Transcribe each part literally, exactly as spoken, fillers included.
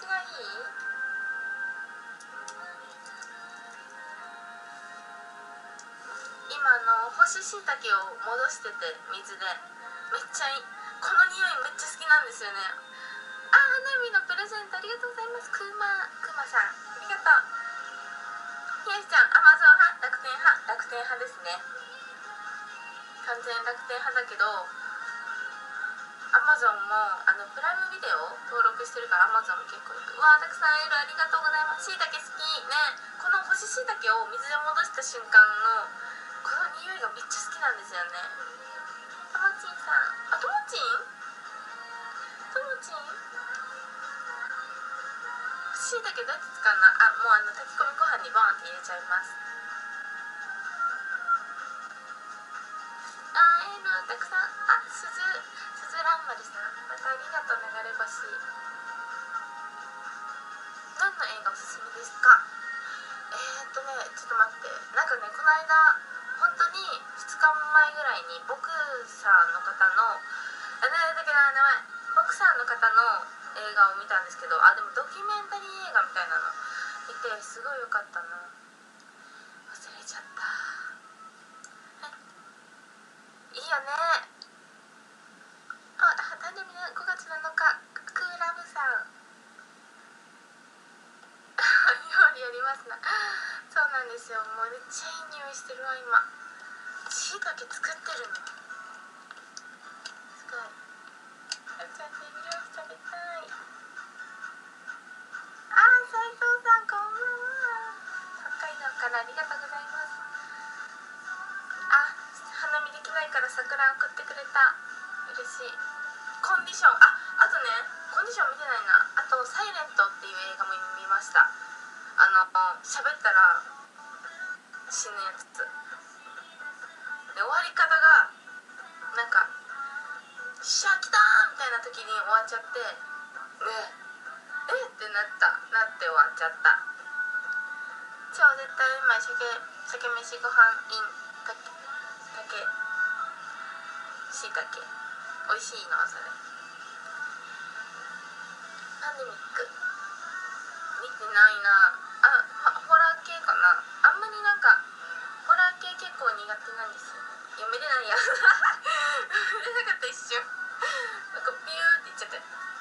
ちがいい？今あの干し椎茸を戻してて水でめっちゃいい。この匂いめっちゃ好きなんですよね。あ、花火のプレゼントありがとうございます。くまくまさんありがとう。ひやしちゃん、アマゾン派楽天派？楽天派ですね。完全楽天派だけどアマゾンもあのプライムビデオ登録してるからアマゾンも結構行く。うわー、たくさんいる、ありがとうございます。しいたけ好きね。この干ししいたけを水で戻した瞬間のこの匂いがめっちゃ好きなんですよね。ともちんさん、あ、ともちんともちんしいたけどうやって使うの？あ、もうあの炊き込みご飯にボンって入れちゃいます。あー、エールたくさん。あ、すずすずらんまるさんまたありがとう。流れ星、何の映画おすすめですか？えーっとねちょっと待って、なんかねこの間本当にふつかまえぐらいにボクサーの方のあ、なんだっけな、名前、ボクサーの方の映画を見たんですけど、あ、でもドキュメンタリー映画みたいなの見てすごい良かったな。忘れちゃった。いいよね。あ、誕生日のごがつなのか、クーラブさん料理やりますな。そうなんですよ。もうめっちゃいい匂いしてるわ今。しいたけ作ってるのすごい。あちゃんとエビ料理食べたい。あー、斉藤さんこんばんは。北海道からありがとうございます。あ、花見できないから桜送ってくれた。嬉しい。コンディション、あ、あとねコンディション見てないな。あとサイレントっていう映画も見ました。あの喋ったら死ぬやつで、終わり方がなんかシャー来たーみたいな時に終わっちゃって、ええってなったなって終わっちゃった。超絶対うまい鮭鮭飯ご飯 in たけたけしいたけ美味しいのそれ。パンデミック見てないなあ。ホラー系かな。あんまりなんかホラー系結構苦手なんですよね。読めれないや読めれなかった一瞬なんかビューっていっちゃって。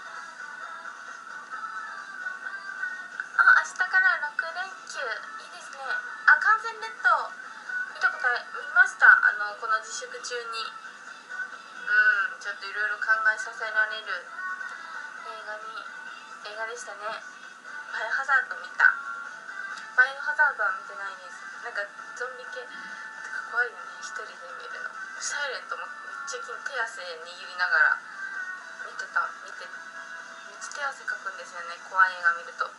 あ、明日からろく連休いいですね。あ、完全列島見たこと見ました。あのこの自粛中に。うん、ちょっといろいろ考えさせられる映画に映画でしたね。バイオハザード見た。バイオハザードは見てないです。なんかゾンビ系とか怖いよね、一人で見るの。サイレントもめっちゃ手汗握りながら見てた見てめっちゃ手汗かくんですよね、怖い映画見ると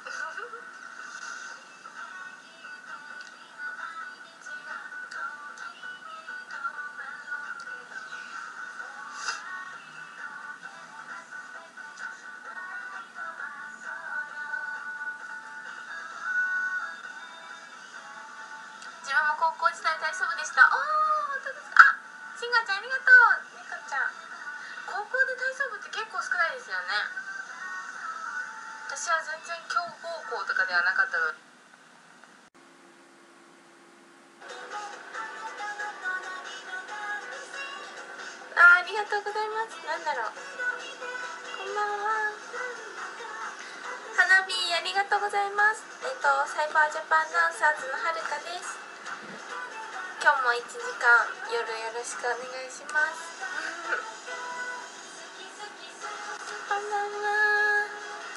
自分も高校時代体操部でした。おー、本当ですか。あ、しんがちゃんありがとう。ねかちゃん高校で体操部って結構少ないですよね。私は全然強豪校とかではなかったの。あ、ありがとうございます。なんだろう、こんばんは。花火ありがとうございます。えっとサイバージャパンダンサーズのはるかです。今日もいちじかん夜よろしくお願いしますこんばんは。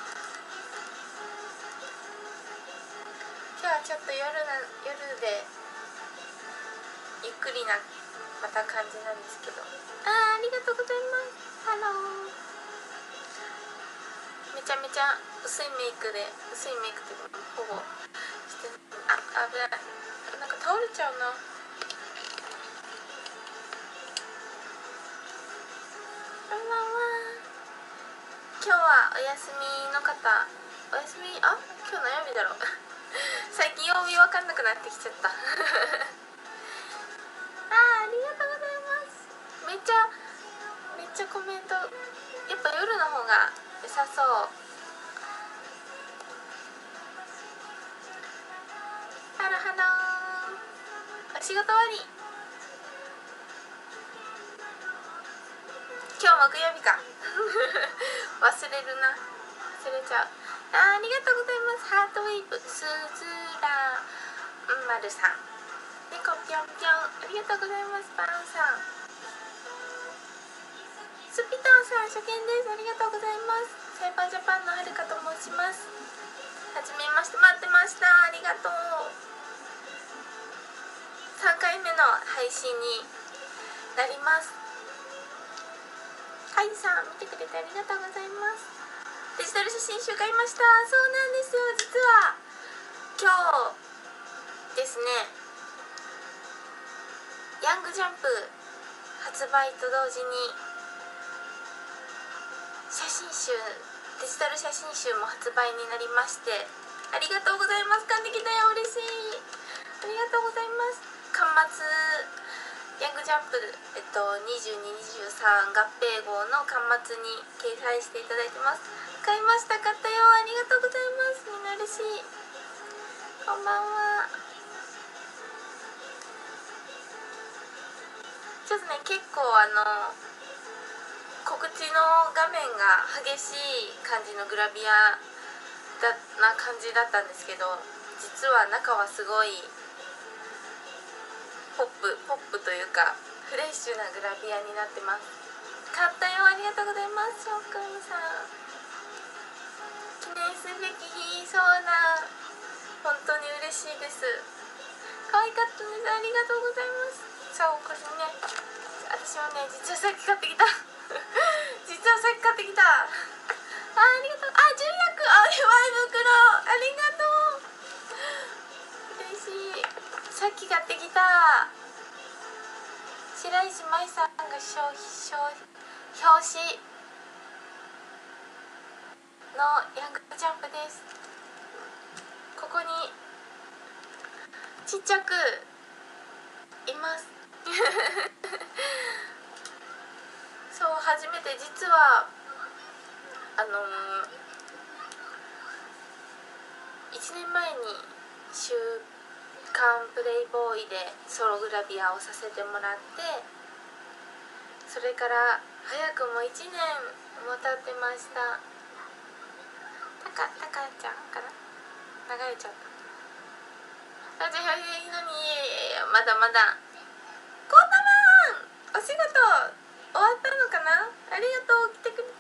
今日はちょっと夜な夜でゆっくりなまた感じなんですけど、あー、ありがとうございます。ハロー。めちゃめちゃ薄いメイクで薄いメイクでほぼして、あ、危ない、なんか倒れちゃうな。こんばんは。今日はお休みの方、お休み、あ、今日何曜日だろう最近曜日わかんなくなってきちゃったあー、ありがとうございます。めっちゃめっちゃコメント、やっぱ夜の方が良さそう。 仕事終わり。今日木曜日か忘れるな、忘れちゃう。あ、ありがとうございます。ハートウェーブ、すずらんまるさん、猫ぴょんぴょん、ありがとうございます。パンさん、スピトンさん、初見です。ありがとうございます。サイバージャパンのはるかと申します。はじめまして、待ってました。ありがとう。さんかいめの配信になります。カイさん、見てくれてありがとうございます。デジタル写真集買いました。そうなんですよ。実は今日ですね、ヤングジャンプ発売と同時に写真集、デジタル写真集も発売になりまして、ありがとうございます。買ってきたよ、嬉しい。ありがとうございます。巻末ヤングジャンプ、えっと、にじゅうに、にじゅうさん合併号の巻末に掲載していただいてます。買いました。買ったよ。ありがとうございます。みんな嬉しい。こんばんは。ちょっとね、結構あの告知の画面が激しい感じのグラビアだな感じだったんですけど、実は中はすごいポップポップというかフレッシュなグラビアになってます。買ったよ。ありがとうございます。しょうくんさん、記念すべき日。そうな、本当に嬉しいです。可愛かったです。ありがとうございます。そう、これね、私はね、実はさっき買ってきた実はさっき買ってきた。あ、ありがとう。あ、重役、あ、祝い袋、ありがとう。嬉しい。さっき買ってきた白石麻衣さんが表紙のヤングジャンプです。ここにちっちゃくいますそう、初めて、実はあのー、いちねんまえに週刊プレイボーイでソログラビアをさせてもらって、それから早くもいちねんも経ってました。たかたかちゃんかな、流れちゃった。あ、じゃあいいのに、まだまだ。こんなもんお仕事終わったのかな。ありがとう、来てくれて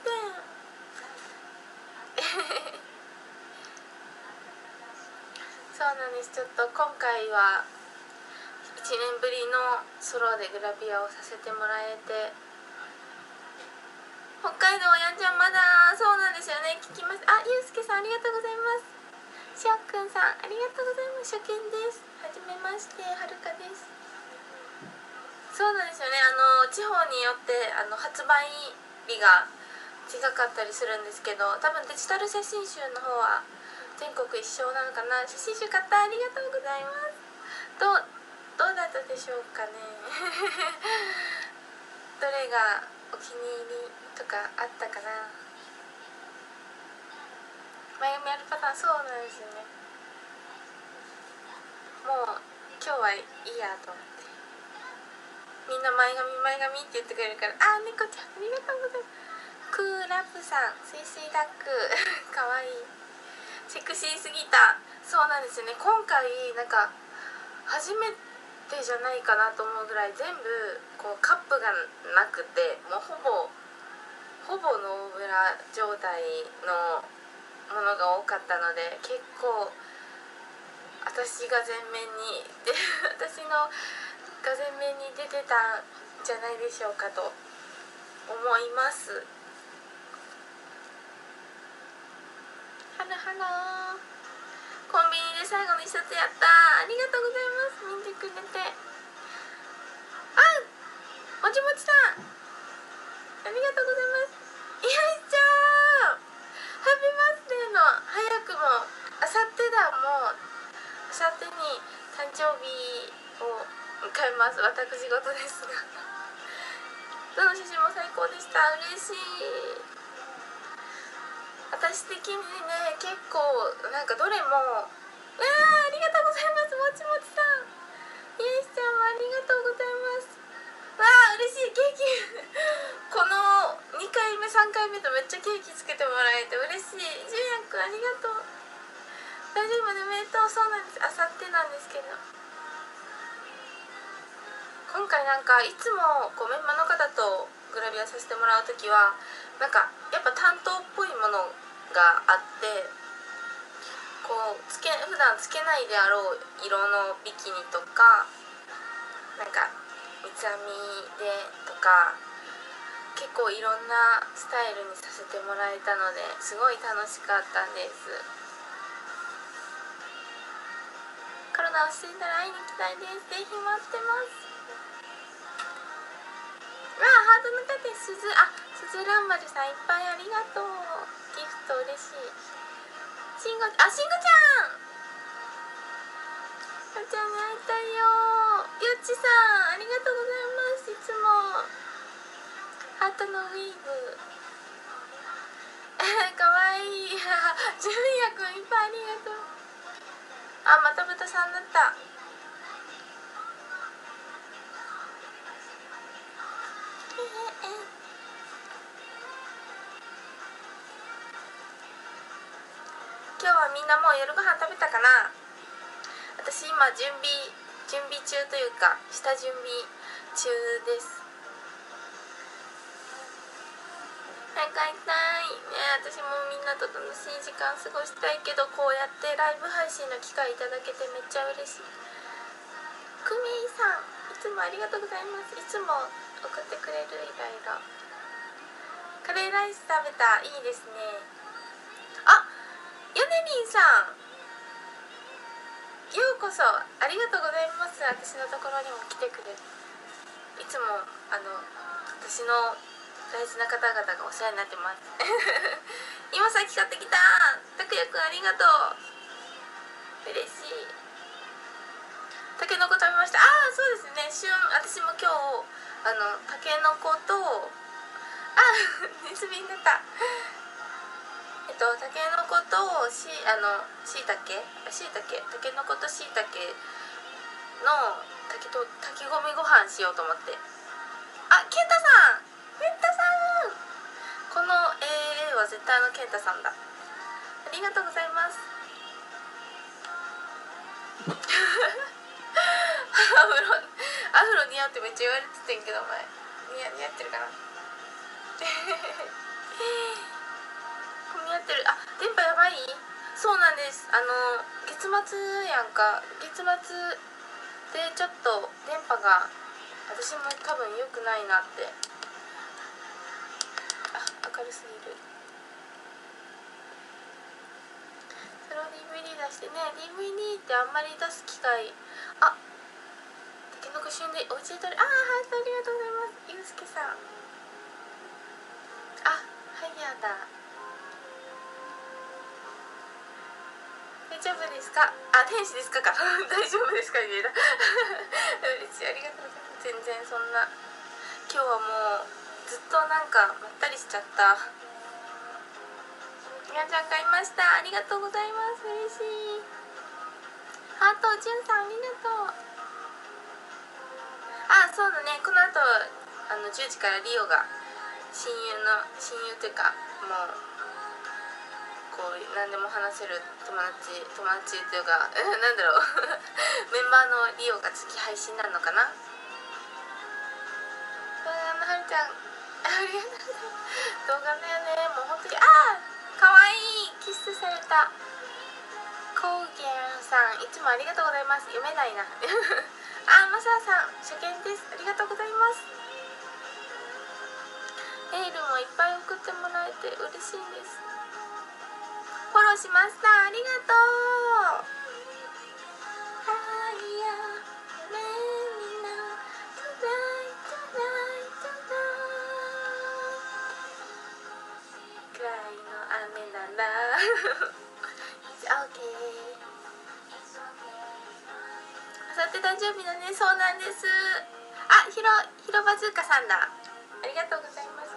そうなんです。ちょっと今回はいちねんぶりのソロでグラビアをさせてもらえて、北海道やんちゃんまだ。そうなんですよね、聞きます。あ、ゆうすけさん、ありがとうございます。しょうくんさん、ありがとうございます。初見です。はじめまして、はるかです。そうなんですよね、あの地方によってあの発売日が違かったりするんですけど、多分デジタル写真集の方は全国一緒なのかな。写真集買った、ありがとうございます。どうどうだったでしょうかねどれがお気に入りとかあったかな。前髪あるパターン、そうなんですよね。もう今日はいいやと思って、みんな前髪前髪って言ってくれるから。あ、猫ちゃん、ありがとうございます。クーラップさん、スイスイダックかわいい、セクシーすぎた。そうなんですよね、今回なんか初めてじゃないかなと思うぐらい全部こうカップがなくて、もうほぼほぼノーブラ状態のものが多かったので、結構私が前面にで私のが前面に出てたんじゃないでしょうかと思います。ハロハロー、コンビニで最後の一冊やった。ありがとうございます。見てくれて。あ、もちもちさん、ありがとうございます。よいしょー、ハッピーバースデーの、早くもあさってだ。もうあさってに誕生日を迎えます。私事ですがどの写真も最高でした。嬉しい。私的にね、結構なんかどれも、うわー、ありがとうございます。もちもちさん、 ゆうしちゃんもありがとうございます。わあ嬉しい、ケーキこのにかいめさんかいめとめっちゃケーキつけてもらえて嬉しい。じゅうやくんありがとう。大丈夫でおめでとう。そうなんです、あさってなんですけど、今回なんかいつもこうメンバーの方とグラビアさせてもらうときはなんかやっぱ担当っぽいものがあって、こうつけ普段つけないであろう色のビキニとかなんか三つ編みでとか結構いろんなスタイルにさせてもらえたのですごい楽しかったんです。コロナ落ち着いたら会いに行きたいです。ぜひ待ってます。わあハートの盾すずあすずらんまるさんいっぱいありがとう。ギフト嬉しい。しんごあしんごちゃんしんごちゃんに会いたいよ。ゆっちさんありがとうございます。いつもハートのウィーブかわいいじゅんやくんいっぱいありがとう。あまた豚さんだった。今日はみんなもう夜ご飯食べたかな。私今準備準備中というか下準備中です。早く会いたいね。私もみんなと楽しい時間過ごしたいけどこうやってライブ配信の機会いただけてめっちゃ嬉しい。クミさんいつもありがとうございます。いつも送ってくれる。いろいろカレーライス食べた。いいですね。あヨネリンさんようこそありがとうございます。私のところにも来てくれる。いつもあの私の大事な方々がお世話になってます今さっき買ってきた。たくやくんありがとう。嬉しい。たけのこ食べました。ああそうですね。旬私も今日あのたけのことあネズミになったえっとたけのことしあのしいたけしいたけたけのことしいたけの炊きと炊き込みご飯しようと思って。あケンタさんケンタさんこの エーエー は絶対のケンタさんだ。ありがとうございますアフロアフロ似合うってめっちゃ言われててんけどお前似合似合ってるかな混み合ってる。あ電波やばい。そうなんです。あの月末やんか。月末でちょっと電波が私も多分良くないなって。あ明るすぎる。それを ディーブイディー 出してね。 ディーブイディー ってあんまり出す機会あたけのこ旬でおうちで撮る。あーハートありがとうございます。ゆうすけさんあハイヤーだ。大丈夫ですか。あ天使ですかか大丈夫ですかに言えた嬉しいありがとうございます。全然そんな今日はもうずっとなんかまったりしちゃった。みなちゃん買いました。ありがとうございます。嬉しい。ハートじゅんさんありがとう。あそうだね。この後あのじゅうじからリオが親友の親友というかもうこう何でも話せる友達友達というかなんだろうメンバーのリオが月配信なのかな。はるちゃんありがとうございます。動画だよね。もう本当にあーかわいい。キスされた。コウゲンさんいつもありがとうございます。読めないなあマサさん初見です。ありがとうございます。エールもいっぱい送ってもらえて嬉しいです。フォローしました。ありがとう。くらいの雨ならオッケー。あさって誕生日だね。そうなんです。あひろひろバズーカさんだ。ありがとうございます。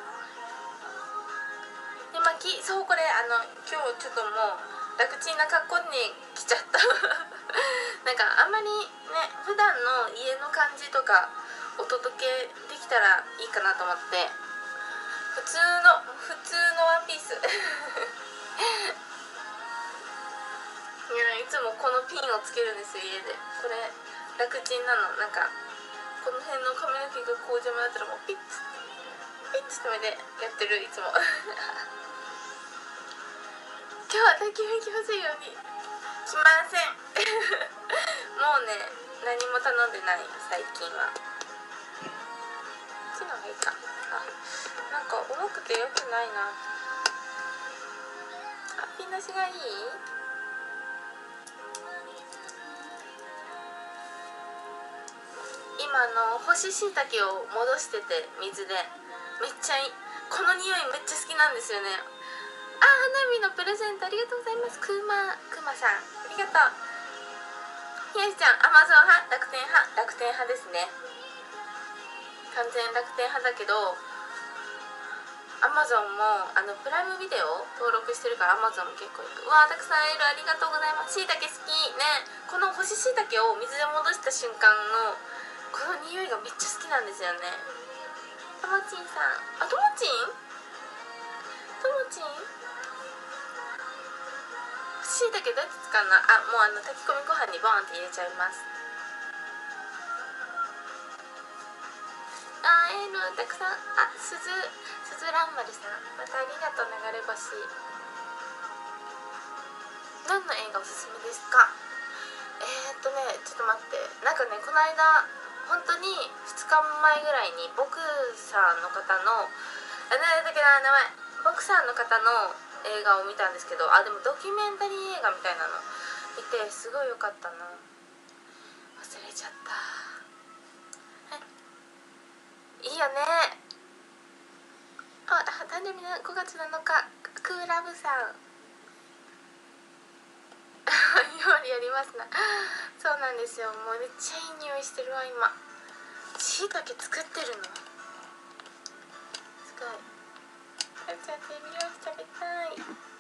で巻きそうこれあの今日ちょっともう楽ちんな格好に来ちゃったなんかあんまりね普段の家の感じとかお届けできたらいいかなと思って、普通の普通のワンピースいやいつもこのピンをつけるんですよ家で。これ楽ちんなの。なんかこの辺の髪の毛がこう邪魔だったらもうピッツピッツ止めてやってるいつも今日は焚き火来ますように。来ませんもうね何も頼んでない最近は。こっちの方がいいか。あ、なんか重くてよくないな。あ、ピン出しがいい。今の干し椎茸を戻してて水でめっちゃいい。この匂いめっちゃ好きなんですよね。あ、花火のプレゼントありがとうございます。くまくまさんありがとう。ひやしちゃんアマゾン派楽天派？楽天派ですね。完全楽天派だけどアマゾンもあのプライムビデオ登録してるからアマゾンも結構いく。うわーたくさんいる、ありがとうございます。しいたけ好きね。この干ししいたけを水で戻した瞬間のこの匂いがめっちゃ好きなんですよね。ともちんさん、あ、ともちんともちんしいたけどうやって使うの？あ、もうあの炊き込みご飯にボーンって入れちゃいます。あー、エールたくさん。あ、すずすずらんまるさんまたありがとう。流れ星何の映画おすすめですか？えー、っとねちょっと待って、なんかねこの間本当にふつかまえぐらいにボクサーの方のあ、なんだっけな名前、ボクサーの方の映画を見たんですけど、あ、でもドキュメンタリー映画みたいなの見てすごい良かったな。忘れちゃった。いいよね。あ、誕生日のごがつなのか、クーラブさん料理やりますな。そうなんですよ。もうめっちゃいい匂いしてるわ今。しいたけ作ってるのすごい。あんちゃん手び料理食べたい。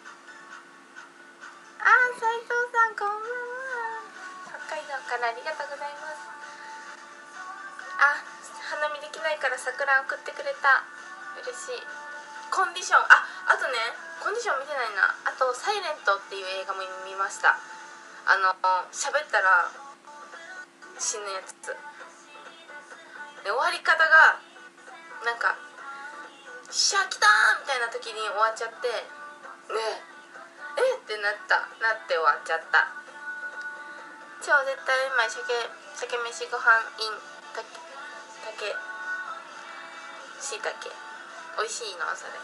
あー、斉藤さんこんばんは。北海道からありがとうございます。あ、花見できないから桜送ってくれた。嬉しい。コンディション、あ、あとねコンディション見てないな。あとサイレントっていう映画も見ました。あの喋ったら死ぬやつで、終わり方がなんかシャー来たーみたいな時に終わっちゃってねええってなったなって終わっちゃった。超絶対うまい鮭鮭飯ご飯 in たけたけしいたけ美味しいのそれ。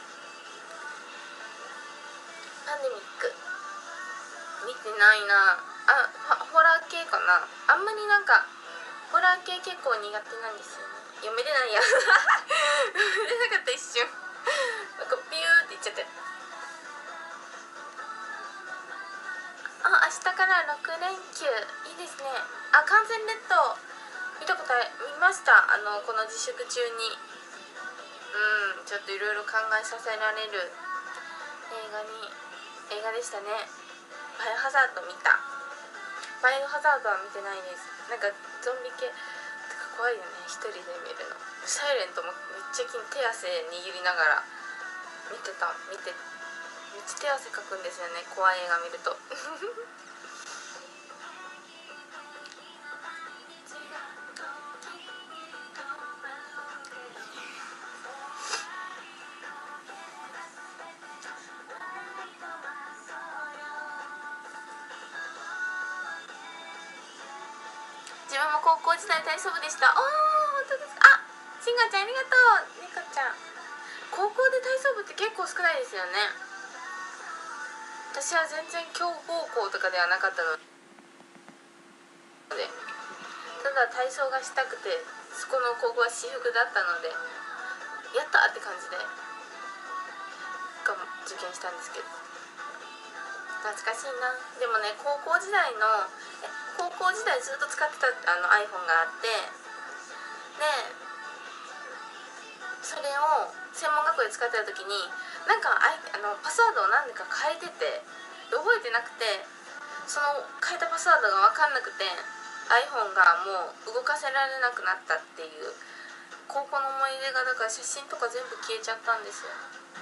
パンデミック見てないなあ。ホラー系かな。あんまりなんかホラー系結構苦手なんですよね。読めれないや読めれなかった一瞬なんかビューっていっちゃって。あ、明日からろくれんきゅういいですね。あ、完全列島見たこと見ました。あのこの自粛中にうんちょっといろいろ考えさせられる映画に映画でしたね。バイオハザード見た。バイオハザードは見てないです。なんかゾンビ系とか怖いよね一人で見るの。サイレントもめっちゃ手汗握りながら見てた見てめっちゃ手汗かくんですよね怖い映画見ると自分も高校時代体操部でした。おー、本当ですか。あ、しんがちゃんありがとう。ねこちゃん高校で体操部って結構少ないですよね。私は全然強豪校とかではなかったので、ただ体操がしたくてそこの高校は私服だったのでやったって感じでが受験したんですけど、懐かしいな。でもね高校時代のえ高校時代ずっと使ってたあの iPhone があって、でそれを専門学校で使ってた時になんかあいあのパスワードを何でか変えてて覚えてなくて、 その変えたパスワードが分かんなくて iPhone がもう動かせられなくなったっていう高校の思い出が、だから写真とか全部消えちゃったんですよ。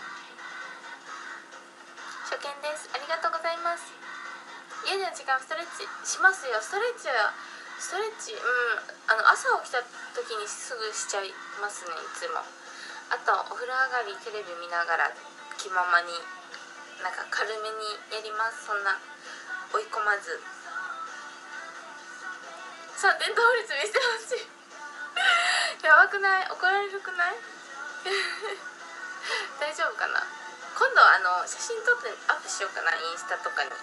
初見です、ありがとうございます。家での時間ストレッチしますよ。ストレッチはストレッチうんあの朝起きた時にすぐしちゃいますね、いつも。あとお風呂上がりテレビ見ながら気ままになんか軽めにやります。そんな追い込まず。さあ伝統法律見せてほしいやばくない？怒られるくない大丈夫かな。今度あの写真撮ってアップしようかな、インスタとかに。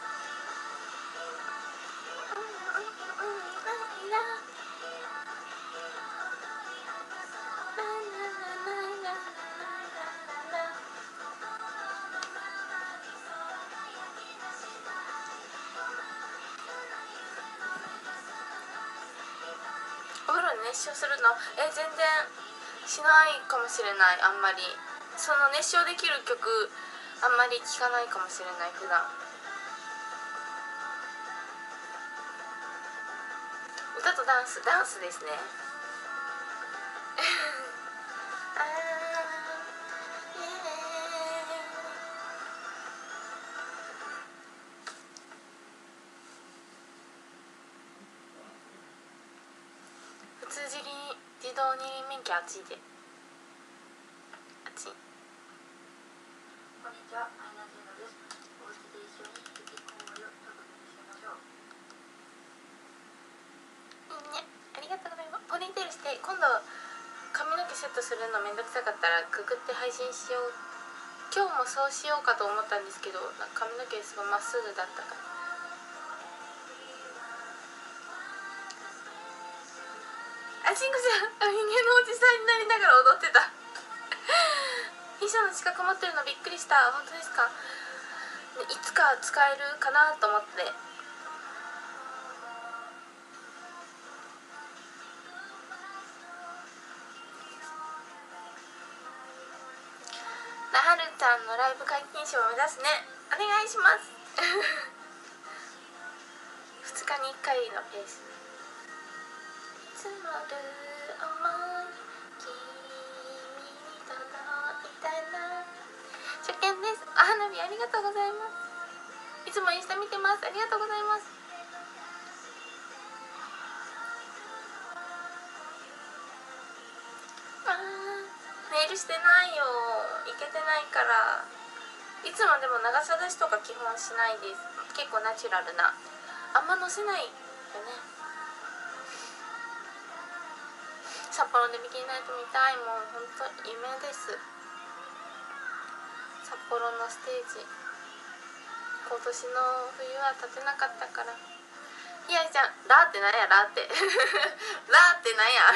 お風呂に熱唱するの？え全然しないかもしれない。あんまりその熱唱できる曲あんまり聴かないかもしれない普段。歌とダンスダンスですねあーイエーイ。普通自自動二輪免許あっちであっち。 こんにちは、マイナゼロです。お家で一緒に引きこもりを特にしましょう。 いいね、ありがとうございます。ポニーテールして今度髪の毛セットするのめんどくさかったらくくって配信しよう。今日もそうしようかと思ったんですけど、なんか髪の毛すごいまっすぐだったから。あ、しんこちゃん、人間のおじさんになりながら踊ってた秘書の資格持ってるのびっくりした。本当ですか？いつか使えるかなと思って。なはるちゃんのライブ解禁賞を目指すね。お願いしますふつかにいっかいのペース。積もる想い君に届いたら。初見です。お花火ありがとうございます。いつもインスタ見てます。ありがとうございます。あーメールしてないよ、いけてないから。いつもでも長さ出しとか基本しないです。結構ナチュラルな、あんま載せないよね。札幌でビキニナイト見たい。もうほんと夢です。札幌のステージ今年の冬は立てなかったから。ひやりちゃん、ラーってなんやラーってラーってなんや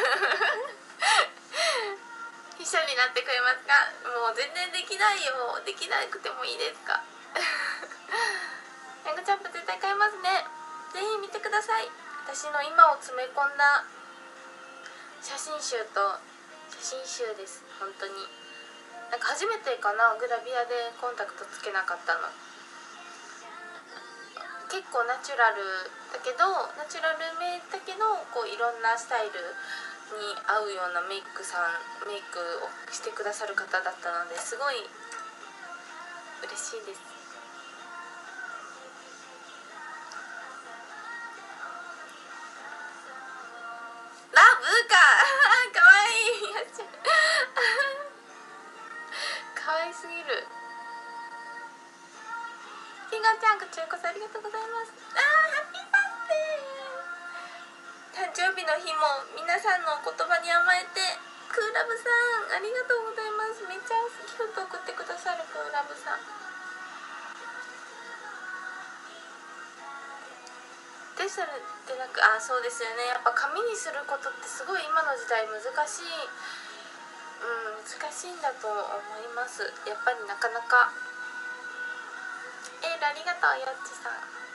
秘書になってくれますか？もう全然できないよ。できなくてもいいですかヤングチャンプ絶対買いますね。ぜひ見てください。私の今を詰め込んだ写真集と写真集です。本当になんか初めてかな、グラビアでコンタクトつけなかったの。結構ナチュラルだけどナチュラルめだけどこういろんなスタイルに合うようなメイクさんメイクをしてくださる方だったのですごい嬉しいです。ラブかかわいいやつかわいすぎる。ひがちゃんこちらこそありがとうございます。あーハッピーバースデー。誕生日の日も皆さんのお言葉に甘えて。クーラブさんありがとうございます。めっちゃギフト送ってくださるクーラブさんデジタルってなんか、あ、そうですよね。やっぱ紙にすることってすごい今の時代難しい、うん、難しいんだと思います。やっぱりなかなか。エールありがとうよっちさん。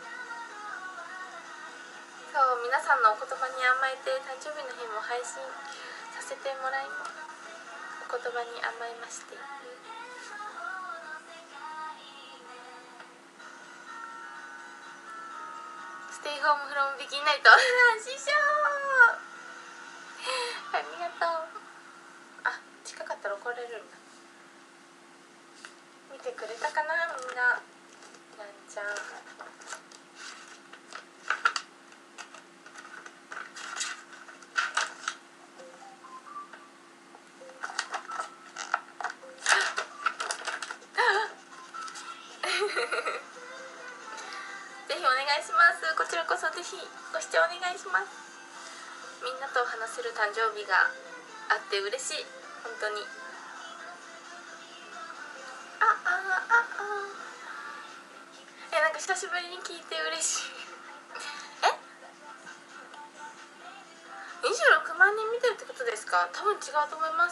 そう皆さんのお言葉に甘えて誕生日の日も配信させてもらいます。お言葉に甘えまして。 ステイホームフロムビギナイト師匠ありがとう。あ、近かったら怒られるんだ。見てくれたかなみんな。なんちゃんぜひお願いします。こちらこそぜひご視聴お願いします。みんなと話せる誕生日があって嬉しい。本当に。ああああえ、なんか久しぶりに聞いて嬉しいえにじゅうろくまんにん見てるってことですか？多分違うと思います。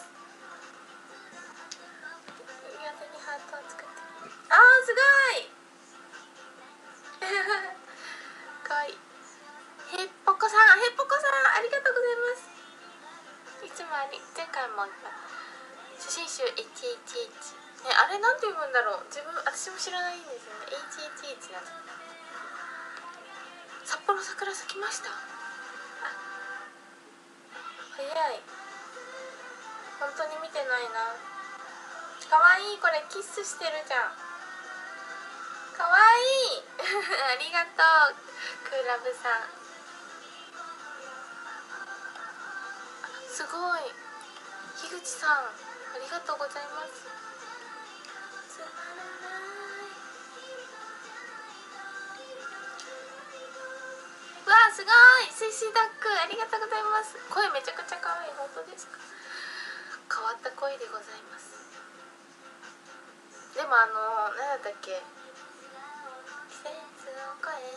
右手にハートを作って、あーすごいかわいい。へっぽこさん、へっぽこさんありがとうございます。いつもあり、前回も写真集 エイチエイチエイチ、ね、あれなんて読むんだろう。自分私も知らないんですよね。 エイチエイチエイチ なんです。札幌桜咲きました。早い。本当に見てないな。かわいい。これキスしてるじゃん。かわいいありがとうクーラブさん。すごい。樋口さんありがとうございます。つまらない。うわすごい。スイスイダックありがとうございます。声めちゃくちゃ可愛い。本当ですか？変わった声でございます。でもあの何だったっけ、季節を超え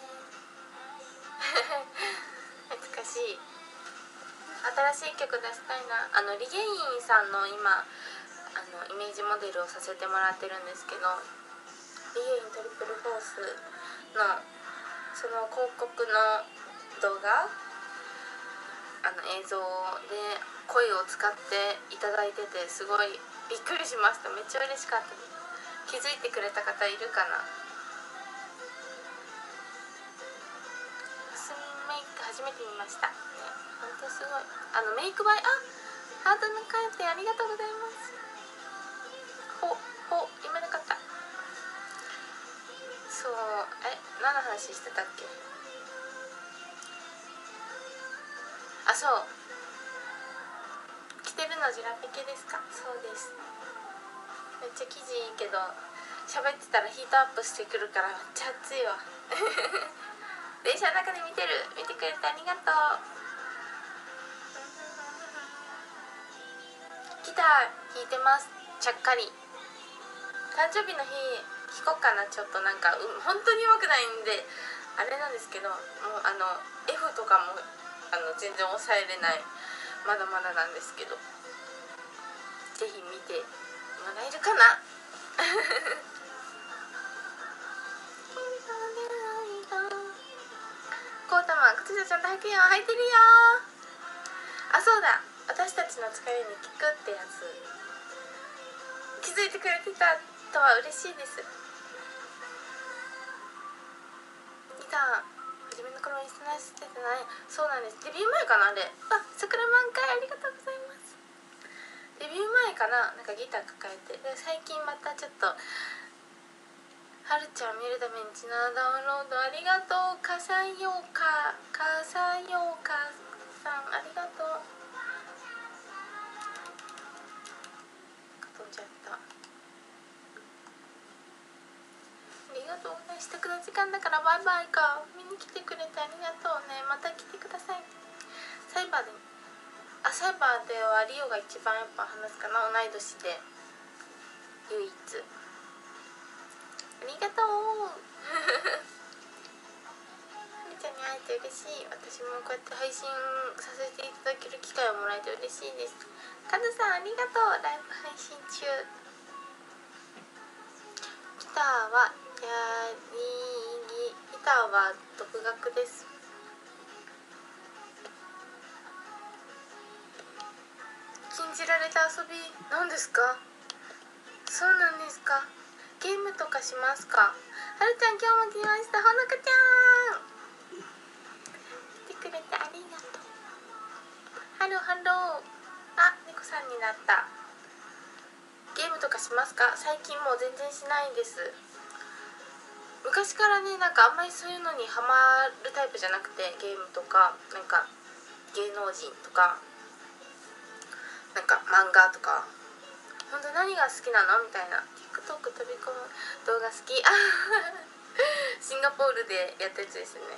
懐かしい。新しい曲出したいな。あのリゲインさんの今あのイメージモデルをさせてもらってるんですけど、リゲイントリプルフォースのその広告の動画、あの映像で声を使っていただいてて、すごいびっくりしました。めっちゃ嬉しかったです。気づいてくれた方いるかな。薄メイク初めて見ましたね。ほんとすごい。あのメイク映え、あハートのカーテンありがとうございます。ほほ今なかった。そうえ何の話してたっけ。あ、そう着てるのジラピケですか？そうです。めっちゃ生地いいけど喋ってたらヒートアップしてくるからめっちゃ暑いわ電車の中で見てる。見てくれてありがとう。ギター弾いてます。ちゃっかり。誕生日の日弾こうかな。ちょっとなんか、うん、本当に上手くないんであれなんですけど、もうあの F とかもあの全然抑えれない、まだまだなんですけど、ぜひ見てもらえるかなコータマン、靴下ちゃんと履くよ。履いてるよ。あ、そうだ、私たちの疲れに効くってやつ気づいてくれてたとは嬉しいです。ギター初めの頃インスタしててない。そうなんです。デビュー前かなあれ。あ、桜満開ありがとうございます。デビュー前かな、なんかギター抱えて。で最近またちょっとはるちゃん見るためにちなダウンロードありがとう。かさようかかさようかさんありがとう。飛んじゃった。ありがとうね。支度の時間だからバイバイか。見に来てくれてありがとうね。また来てください。サイバーであサイバーではリオが一番やっぱ話すかな。同い年で唯一。ありがとうはるちゃんに会えて嬉しい。私もこうやって配信させていただける機会をもらえて嬉しいです。カズさんありがとう。ライブ配信中。ギターはやりぎギターは独学です。禁じられた遊びなんですか？そうなんですか？ゲームとかしますか？はるちゃん今日も来ました。ほのかちゃんハローハロー。あ、猫さんになった。ゲームとかしますか？最近もう全然しないんです。昔からね、なんかあんまりそういうのにハマるタイプじゃなくて、ゲームとかなんか芸能人とかなんか漫画とか、本当何が好きなのみたいな。 TikTok 飛び込む動画好き。あシンガポールでやったやつですね。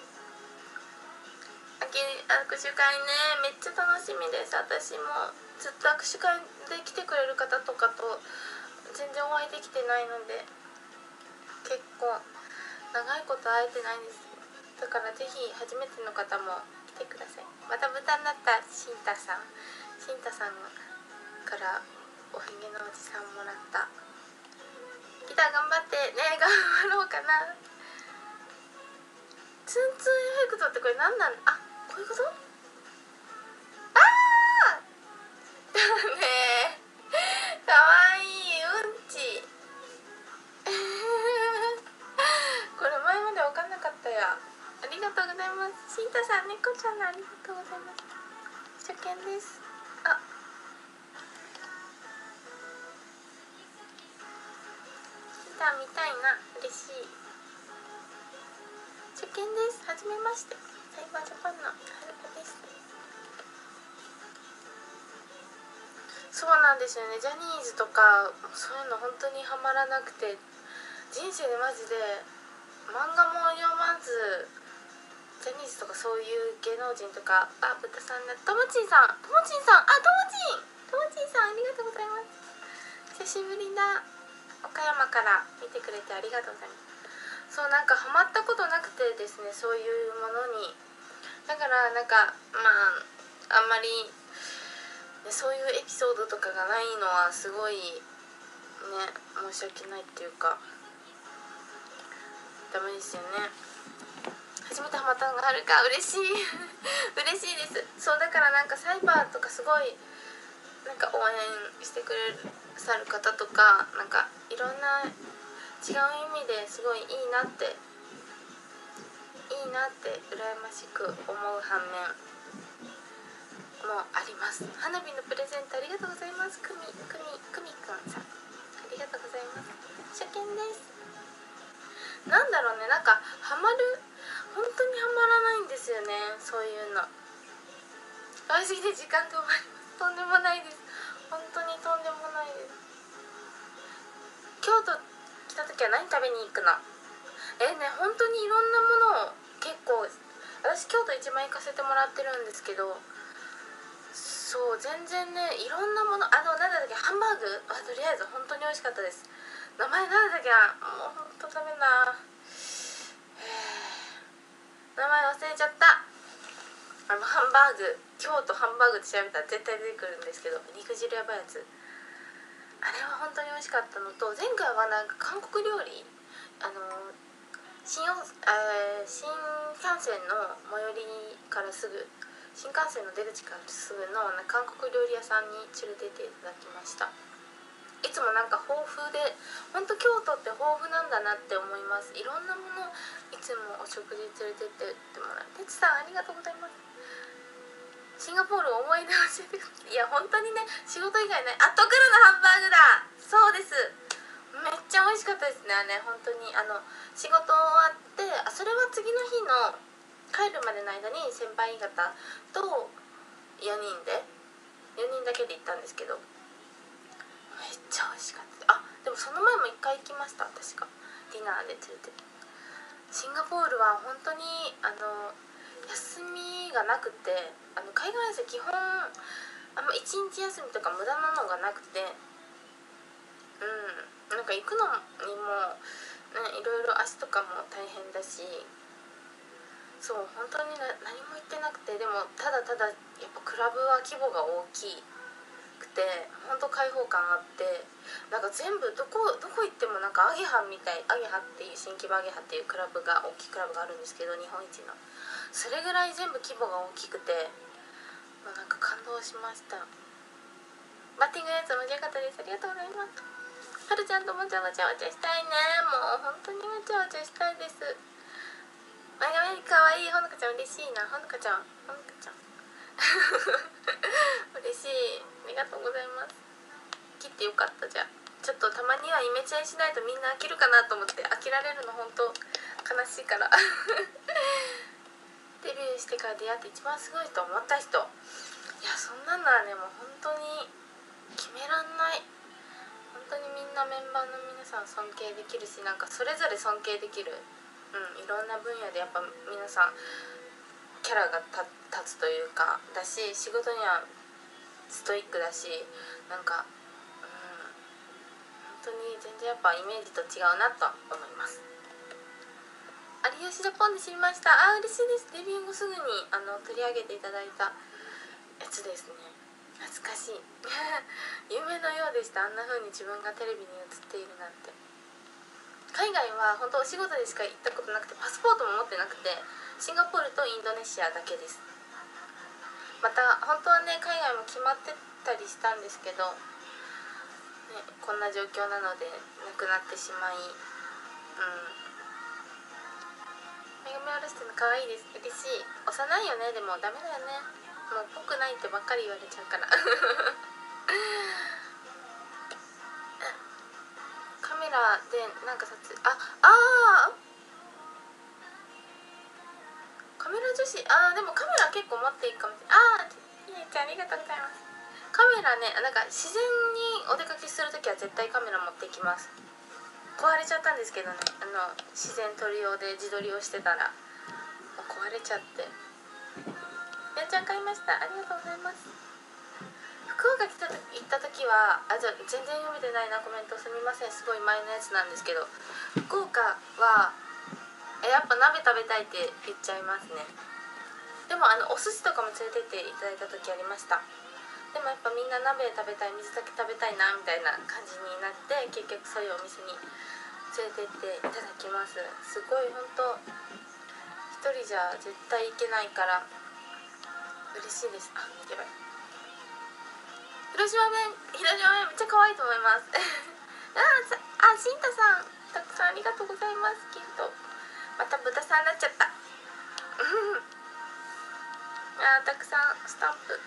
握手会ね、めっちゃ楽しみです。私もずっと握手会で来てくれる方とかと全然お会いできてないので、結構長いこと会えてないんです。だからぜひ初めての方も来てください。また豚になったシンタさんシンタさんからおひげのおじさんもらった。ギター頑張ってね。頑張ろうかな。ツンツンエフェクトってこれ何なん？あ、こういうこと？あーねえ、かわいい。うんちこれ前まで分かんなかったや。ありがとうございます。シンタさん、猫ちゃんのありがとうございます。初見です。あ、シンタ見たいな。嬉しい。初見です。はじめまして。サイバージャパンのはるかです。そうなんですよね。ジャニーズとかそういうの本当にハマらなくて、人生でマジで漫画も読まず、ジャニーズとかそういう芸能人とか、あ、豚さんだ、ともちんさん、ともちんさん、あ、ともちんともちんさん、ありがとうございます。久しぶりだ。岡山から見てくれてありがとうございます。そう、なんかハマったことなくてですね、そういうものに。だからなんかまああんまり、ね、そういうエピソードとかがないのはすごいね、申し訳ないっていうかダメですよね。初めてハマったのがあるか、嬉しい嬉しいです。そうだからなんかサイバーとかすごいなんか応援してくれさる方とか、なんかいろんな違う意味ですごいいいなっていいなって羨ましく思う反面もあります。花火のプレゼントありがとうございます。くみくみくみくんさん、ありがとうございます。初見です。なんだろうね、なんかハマる、本当にハマらないんですよね、そういうの。可愛すぎて時間が終わります。とんでもないです。本当にとんでもないです。京都来た時は何食べに行くの？えー、ね、本当にいろんなものを結構、私京都一番行かせてもらってるんですけど、そう全然ね、いろんなもの、あのなんだっけ、ハンバーグはとりあえず本当に美味しかったです。名前なんだっけな、もう本当ダメだ、名前忘れちゃった。あのハンバーグ、京都ハンバーグって調べたら絶対出てくるんですけど、肉汁やばいやつ、あれは本当に美味しかったのと、前回はなんか韓国料理、あの新, えー、新幹線の最寄りからすぐ、新幹線の出口からすぐの韓国料理屋さんに連れてっていただきました。いつもなんか豊富で、本当京都って豊富なんだなって思います。いろんなものいつもお食事連れてってってもらう。てつさんありがとうございます。シンガポール思い出教えてください。いや本当にね、仕事以外ない。あ、トクルのハンバーグだ。そうです、めっちゃ美味しかったですね。あれ本当に、あの仕事終わって、あ、それは次の日の帰るまでの間に先輩方とよにんでよにんだけで行ったんですけど、めっちゃ美味しかった。あ、でもその前もいっかい行きました、確か。ディナーで連れて。シンガポールは本当にあの休みがなくて、あの海外生基本あんまいちにち休みとか無駄なのがなくて、うん、なんか行くのにも、ね、いろいろ足とかも大変だし、そう本当にな何も行ってなくて、でもただただやっぱクラブは規模が大きくて、本当開放感あって、なんか全部どこどこ行ってもなんかアゲハみたい、アゲハっていう新規場アゲハっていうクラブが、大きいクラブがあるんですけど、日本一の、それぐらい全部規模が大きくて、もうなんか感動しました。バッティングのやつも良かったです。ありがとうございます。はるちゃんともちゃわちゃわちゃしたいね。もう本当にわちゃわちゃしたいです。前髪かわいい。ほのかちゃん嬉しいな。ほのかちゃんほのかちゃん嬉しい、ありがとうございます。切ってよかった。じゃあちょっとたまにはイメチェンしないとみんな飽きるかなと思って、飽きられるの本当悲しいからデビューしてから出会って一番すごいと思った人、いやそんなのはねもう本当に決めらんない。本当にみんなメンバーの皆さん尊敬できるし、なんかそれぞれ尊敬できる、うん、いろんな分野でやっぱ皆さんキャラが立つというかだし、仕事にはストイックだし、なんか、うん、本当に全然やっぱイメージと違うなと思います。有吉ジャポンで知りました。あ、嬉しいです。デビュー後すぐにあの取り上げていただいたやつですね。懐かしい夢のようでした。あんな風に自分がテレビに映っているなんて。海外は本当お仕事でしか行ったことなくて、パスポートも持ってなくて、シンガポールとインドネシアだけです。また本当はね海外も決まってたりしたんですけど、ね、こんな状況なのでなくなってしまい、うんめぐみおろしてるの可愛いです。嬉しい。幼いよね。でもダメだよね、もうぽくないってばっかり言われちゃうからカメラでなんか撮影、ああーカメラ女子、あーでもカメラ結構持っていいかもしれない。あーいいちゃんありがとうございます。カメラね、なんか自然にお出かけするときは絶対カメラ持っていきます。壊れちゃったんですけどね、あの自然撮り用で自撮りをしてたらもう壊れちゃって。やんちゃん買いました。ありがとうございます。福岡来た行った時は、あ、じゃあ全然読めてないなコメント、すみません。すごい前のやつなんですけど、福岡はえやっぱ鍋食べたいって言っちゃいますね。でもあのお寿司とかも連れてっていただいた時ありました。でもやっぱみんな鍋食べたい、水炊き食べたいなみたいな感じになって、結局そういうお店に連れてっていただきます。すごい本当一人じゃ絶対行けないから嬉しいです。あ、やばい。広島弁、広島弁めっちゃ可愛いと思いますああ、しんたさんたくさんありがとうございます。きっとまた豚さんになっちゃったあ、たくさんスタンプ、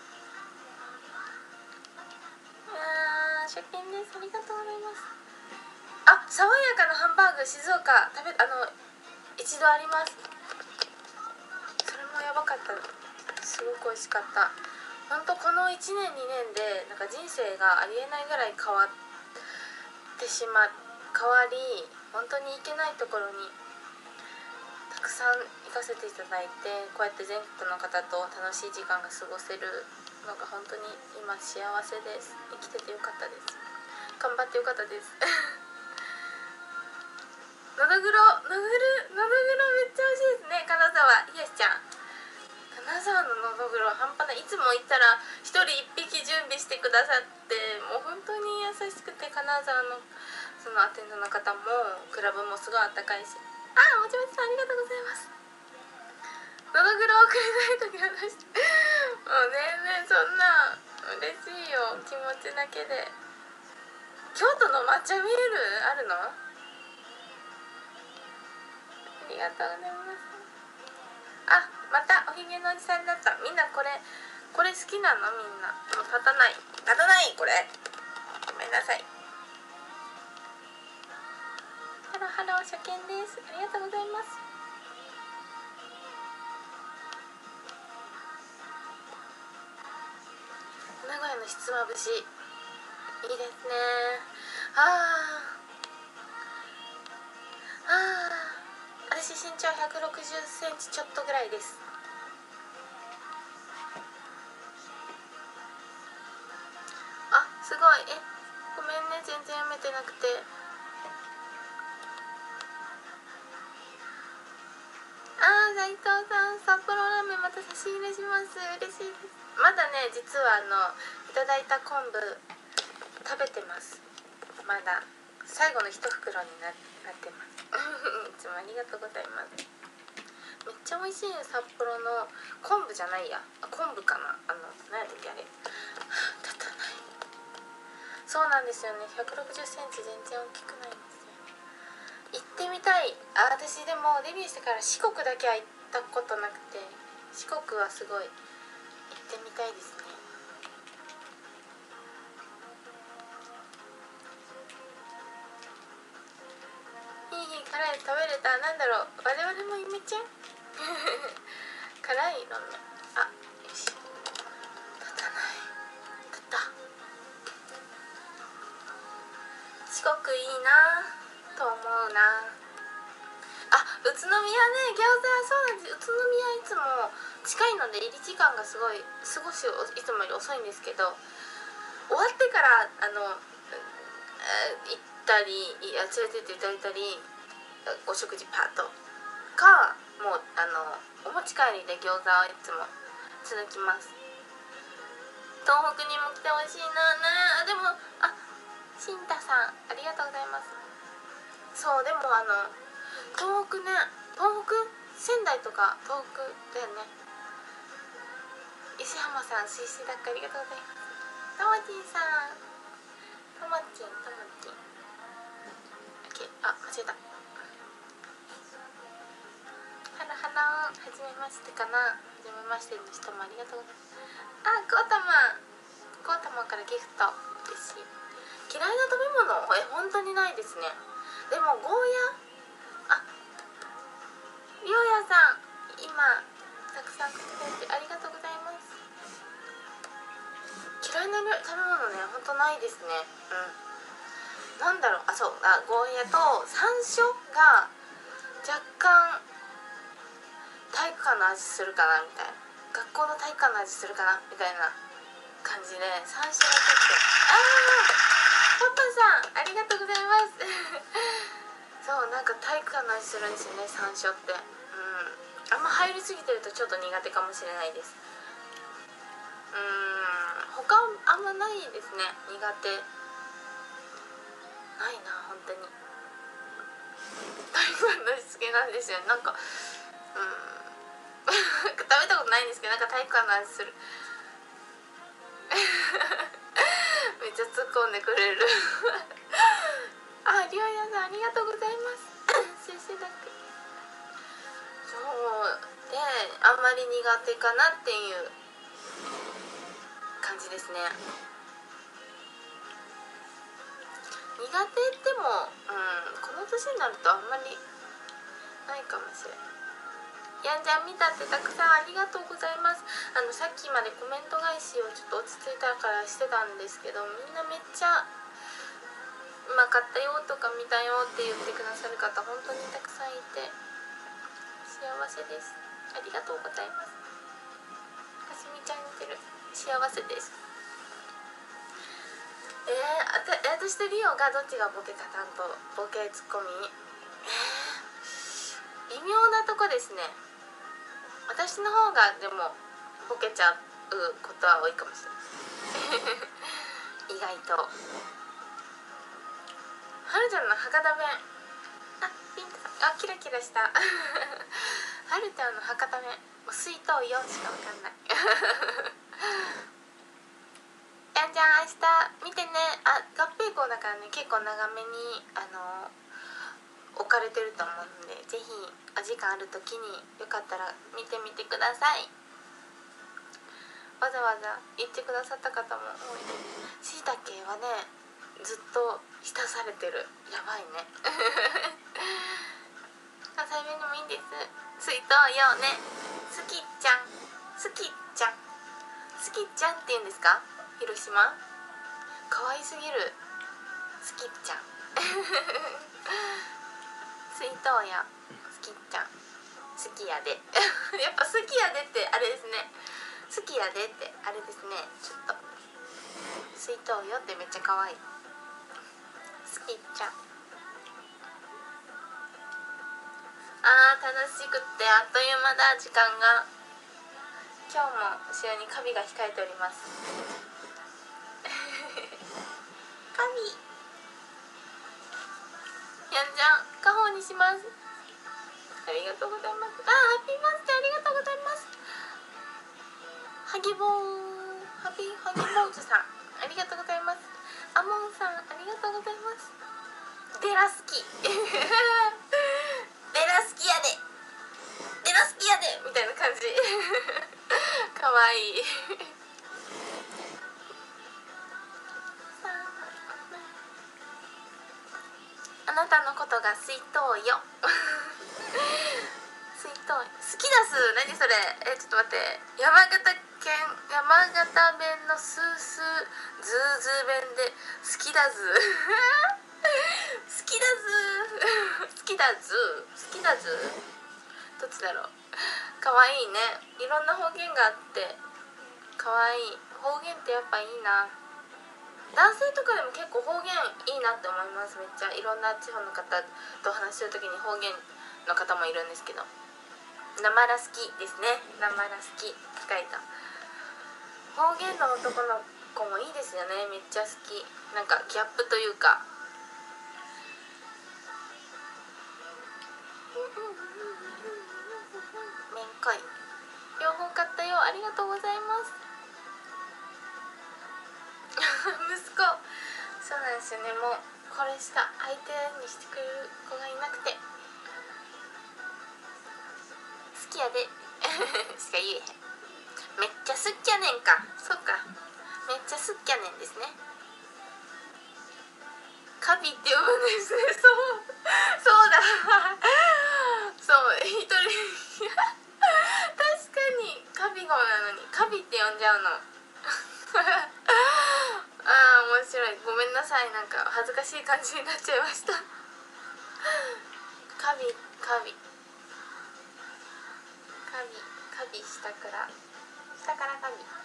あー初見です。ありがとうございます。あ、爽やかなハンバーグ静岡食べあの一度あります。それもやばかった。すごく美味しかった。ほんとこのいちねんにねんでなんか人生がありえないぐらい変わってしま変わり、本当に行けないところにたくさん行かせていただいて、こうやって全国の方と楽しい時間が過ごせるのが本当に今幸せです。生きててよかったです。頑張ってよかったですのどぐろ、のどぐろ、のどぐろめっちゃ美味しいですね。金沢、ひやしちゃん。金沢ののどぐろ半端ない。いつも行ったら一人一匹準備してくださって、もう本当に優しくて、金沢のそのアテンドの方もクラブもすごいあったかいし。あ、もちもちさんありがとうございます。のどぐろをくれないときは出してもう全然そんな嬉しいよ、気持ちだけで。京都の抹茶ミールあるの？ありがとうございます。あ、またおひげのおじさんだった。みんなこれこれ好きなの？みんなもう立たない立たないこれごめんなさい。ハローハロー初見です。ありがとうございます。名古屋のひつまぶしいいですね。あーあー私身長ひゃくろくじゅっセンチちょっとぐらいです。あ、すごい。え、ごめんね、全然読めてなくて。あー、斉藤さん、札幌ラーメンまた差し入れします。嬉しいです。まだね、実はあのいただいた昆布食べてます。まだ最後の一袋に な, なってますいつもありがとうございます。めっちゃ美味しいよ、札幌の昆布じゃないや、昆布かな、あの何やったっけあれ立たない。そうなんですよね、ひゃくろくじゅっセンチ全然大きくないんですよ。行ってみたい。あ、私でもデビューしてから四国だけは行ったことなくて、四国はすごいってみたいですね。いい辛い食べれた。なんだろう、我々もゆめちゃん辛いのね。あ、よし、立たない、立った。四国いいなと思うな。あ、宇都宮ね、餃子、そうなんです。宇都宮いつも近いので入り時間がすごい少しいつもより遅いんですけど、終わってからあの行ったり、いや連れてっていただいたり、お食事パートか、もうあのお持ち帰りで餃子をいつも続きます。東北にも来てほしいな。ね、でも、あ、新太さんありがとうございます。そう、でもあの東北ね、東北仙台とか東北だよね。石浜さん、水水だっかありがとうございます。ともちんさん、ともちん、ともちん、あ、間違えた。ハロハロー、はじめましてかな。はじめましての人もありがとうございます。あ、コータマン、コータマンからギフト、嬉しい。嫌いな食べ物、え、本当にないですね。でもゴーヤ、あ、りょうやさん、今たくさん来てくれてありがとうございます。嫌いな食べ物ね、本当ないですね。うん、なんだろう、あ、そう、あ、ゴーヤと山椒が若干体育館の味するかなみたいな、学校の体育館の味するかなみたいな感じで山椒がちょっと、あー、パパさんありがとうございますそう、なんか体育館の味するんですよね、山椒って。うん、あんま入りすぎてるとちょっと苦手かもしれないです。うーん、他あんまないですね、苦手ないな、本当に。体育館の味付けなんですよ、なんか、うん、食べたことないんですけど、なんか体育館の味するめっちゃ突っ込んでくれるあ、りょうやさんありがとうございます先生だけそうで、あんまり苦手かなっていう感じですね。苦手っても、うん、この年になるとあんまりないかもしれない。やんじゃん見たってたくさんありがとうございます。あのさっきまでコメント返しをちょっと落ち着いたからしてたんですけど、みんなめっちゃうまかったよとか見たよって言ってくださる方本当にたくさんいて幸せです。ありがとうございます。かすみちゃん似てる、幸せです。えー、あた私とリオがどっちがボケか担当、ボケツッコミ、えー、微妙なとこですね。私の方がでもボケちゃうことは多いかもしれない意外と。はるちゃんの博多弁、あ、ピンクさん、あ、キラキラしたはるちゃんの博多弁、水筒よしかわかんないやんじゃん明日見てね。あ、合併校だからね、結構長めにあの置かれてると思うんで、ぜひお時間ある時によかったら見てみてください。わざわざ言ってくださった方も多いです。しいたけはね、ずっと浸されてる、やばいね関西弁でもいいんです。水筒よね、好きちゃん、好きちゃん、好きちゃんって言うんですか、広島。可愛すぎる、好きちゃん水筒や好きちゃん、好きやでやっぱ好きやでってあれですね、好きやでってあれですね。ちょっと水筒よってめっちゃ可愛い、好きちゃん。あー、楽しくってあっという間だ、時間が。今日も後ろにカビが控えておりますカビ、やんじゃん家宝にします。ありがとうございます。あー、ハッピーバースデーありがとうございます。ハギボー、ハビハギボーズさんありがとうございます。アモンさんありがとうございます。デラ好きデラ好きやで、デラ好きやでみたいな感じかわいいあなたのことが水筒よ水筒好きだす。何それ。えちょっと待って。山形県山形弁のスースーズーズー弁で好きだず好きだず好きだず好きだずどっちだろう。かわいいね。いろんな方言があってかわいい。方言ってやっぱいいな。男性とかでも結構方言いいなって思います。めっちゃいろんな地方の方と話するときに方言の方もいるんですけど、なまら好きですね。なまら好き書いた。方言の男の子もいいですよね。めっちゃ好き。なんかギャップというかめんこい。両方買ったよ。ありがとうございます息子そうなんですよね。もうこれしか相手にしてくれる子がいなくて好きやでしか言えへん。めっちゃ好きやねんか。そっか、めっちゃ好きやねんですね。カビって呼ぶんですね。そうそうだそう一人確かにカビゴなのにカビって呼んじゃうのあー面白い。ごめんなさい。なんか恥ずかしい感じになっちゃいましたカビカビカビカビ下から下からカビ。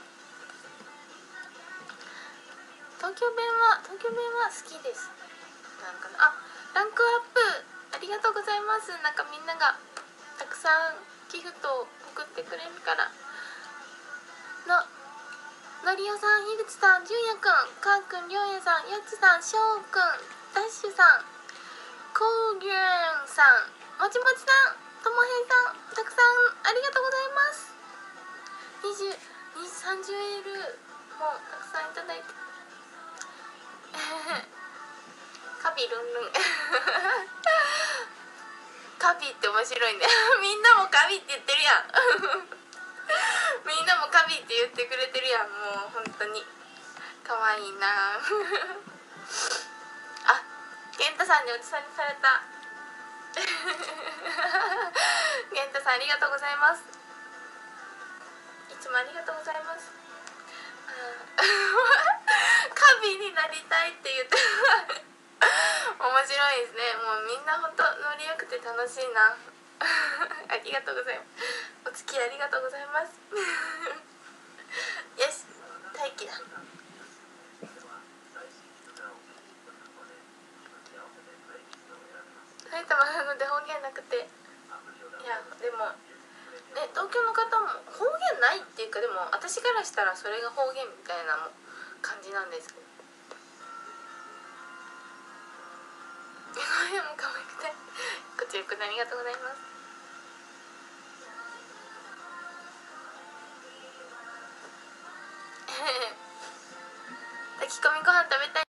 東京弁は東京弁は好きです。なんかなあ、ランクアップありがとうございます。なんかみんながたくさんギフトを送ってくれるからののりおさん、ひぐちさん、じゅんやくん、かんくん、りょうやさん、やっちさん、しょうくん、ダッシュさん、こうぎゅんさん、もちもちさん、ともへいさん、たくさんありがとうございます。にじゅう、さんじゅうエールもたくさんいただいてカビルンルンカビって面白いねみんなもカビって言ってるやんみんなもカビって言ってくれてるやん。もう本当にかわいいなあ、健太さんにおじさんにされた健太さんありがとうございます。いつもありがとうございますカビになりたいって言って面白いですね。もうみんな本当ノリ良くて楽しいなありがとうございます。お付き合いありがとうございますよし、待機だ。埼玉なので方言なくて、いやでもね、東京の方も方言ないっていうか、でも私からしたらそれが方言みたいな感じなんですけど方言も可愛くてこちらこそありがとうございます炊き込みご飯食べたい。